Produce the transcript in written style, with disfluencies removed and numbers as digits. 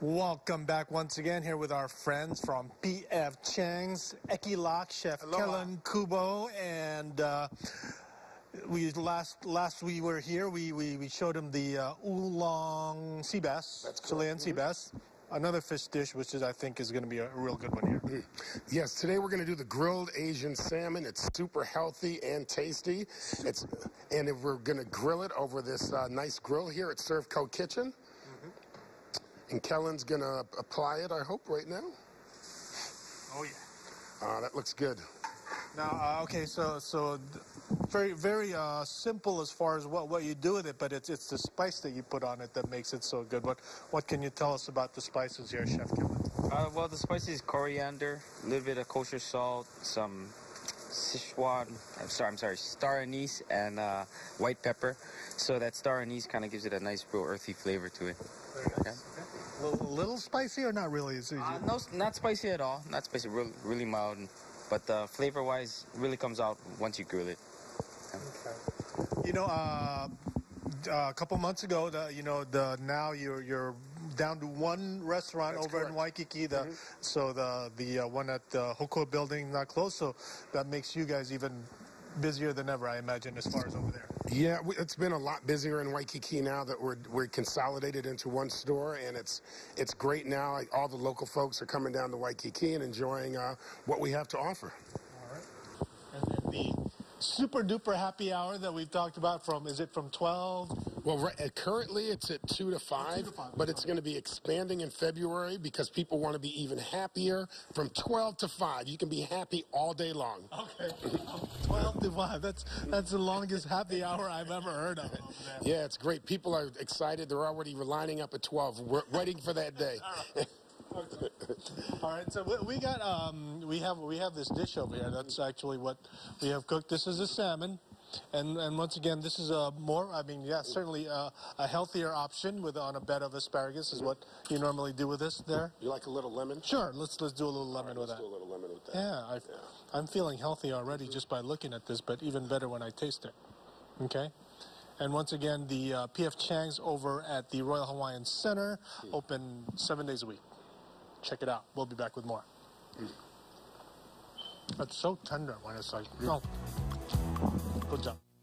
Welcome back once again here with our friends from P.F. Chang's, Eki Lak, Chef Kellen Kubo, and last we were here, we showed him the oolong sea bass, Chilean sea bass. Another fish dish, which I think is going to be a real good one here. Yes, today we're going to do the grilled Asian salmon. It's super healthy and tasty. And we're going to grill it over this nice grill here at Serve Co Kitchen. And Kellen's going to apply it, I hope, right now. Oh, yeah. That looks good. Now, okay, so very simple as far as what you do with it, but it's the spice that you put on it that makes it so good. What can you tell us about the spices here, Chef Kellen? Well, the spices is coriander, a little bit of kosher salt, some Sichuan, star anise, and white pepper. So that star anise kind of gives it a nice, real earthy flavor to it. Very nice. Okay. A little spicy or not really? No, not spicy at all. Not spicy, really mild. But flavor-wise, really comes out once you grill it. Okay. You know, a couple months ago, now you're down to one restaurant. That's over correct. In Waikiki. So the one at the Hoko building not closed. So that makes you guys even busier than ever, I imagine, as far as over there. Yeah, it's been a lot busier in Waikiki now that we're consolidated into one store, and it's great now. All the local folks are coming down to Waikiki and enjoying what we have to offer. All right. And then the super duper happy hour that we've talked about is it from 12? Well, currently it's at 2 to 5, but it's going to be expanding in February because people want to be even happier. From 12 to 5, you can be happy all day long. Okay, 12 to 5. That's the longest happy hour I've ever heard of. Yeah, it's great. People are excited. They're already lining up at 12, waiting for that day. Okay. All right, so we have this dish over here. That's actually what we have cooked. This is a salmon. And once again, this is certainly a healthier option on a bed of asparagus is what you normally do with this there. You like a little lemon? Sure, let's do a little lemon with that. Let's do a little lemon with that. Yeah, I'm feeling healthy already just by looking at this, but even better when I taste it. Okay? And once again, the P.F. Chang's over at the Royal Hawaiian Center, open 7 days a week. Check it out. We'll be back with more. It's so tender when it's like, Good job.